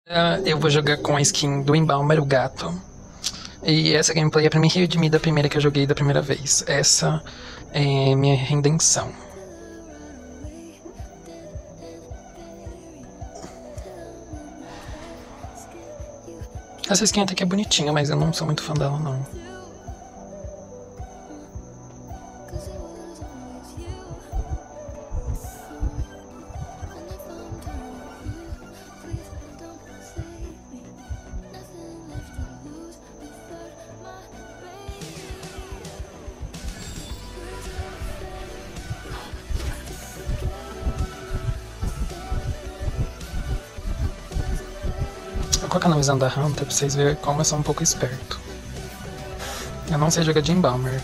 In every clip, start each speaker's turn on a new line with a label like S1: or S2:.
S1: Eu vou jogar com a skin do Embalmer, o gato. E essa gameplay é pra me redimir da primeira que eu joguei da primeira vez. Essa é minha redenção. Essa skin até que é bonitinha, mas eu não sou muito fã dela, não. Vou colocar na visão da Hunter pra vocês verem como eu sou um pouco esperto. Eu não sei jogar de Embalmer.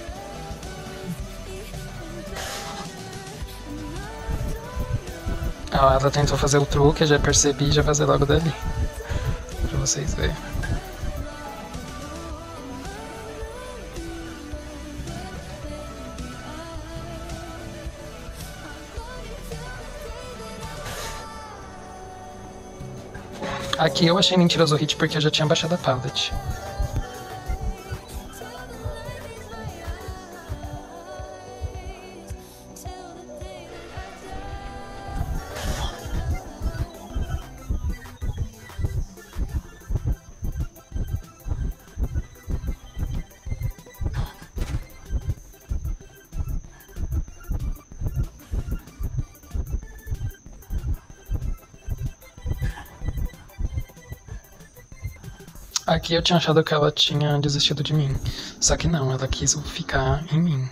S1: Ah, ela tentou fazer o truque, eu já percebi e já fazer logo dali. Pra vocês verem. Aqui eu achei mentiroso o hit porque eu já tinha baixado a pallet. Aqui eu tinha achado que ela tinha desistido de mim. Só que não, ela quis ficar em mim.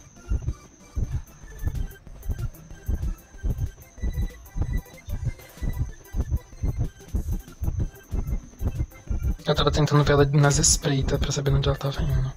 S1: Eu tava tentando ver ela nas espreitas pra saber onde ela tava indo.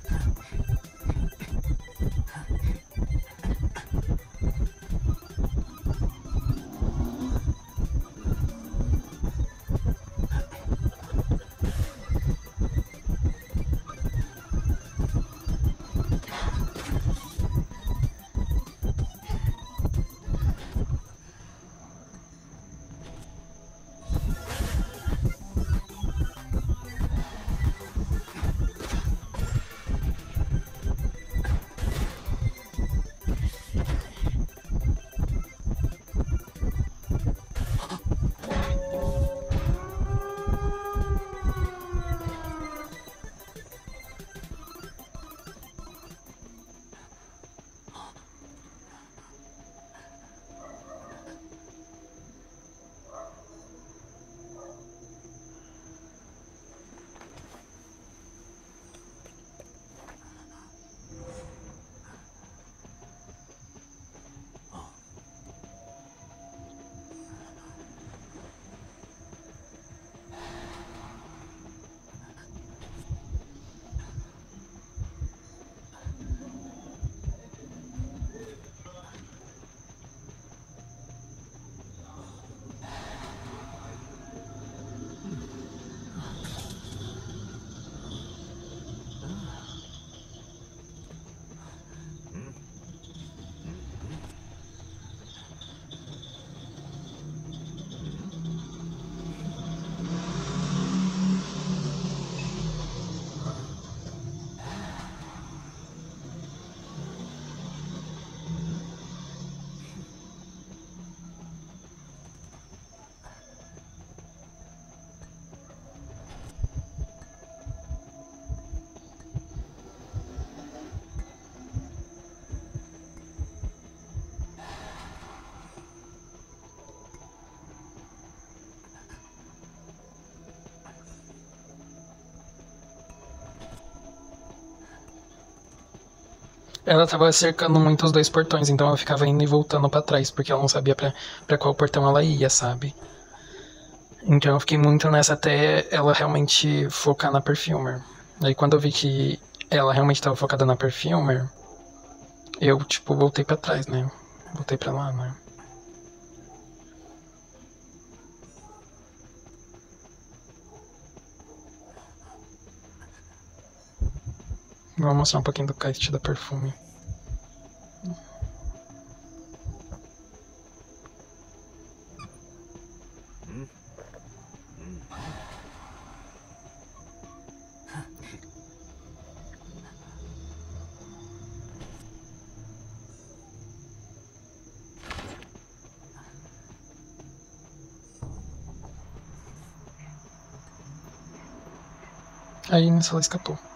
S1: Ela tava cercando muito os dois portões, então ela ficava indo e voltando pra trás, porque ela não sabia pra qual portão ela ia, sabe? Então eu fiquei muito nessa até ela realmente focar na Perfumer. Aí quando eu vi que ela realmente tava focada na Perfumer, eu, tipo, voltei pra trás, né? Voltei pra lá, né? Vou mostrar um pouquinho do kite da Perfume. Aí nisso ela escapou.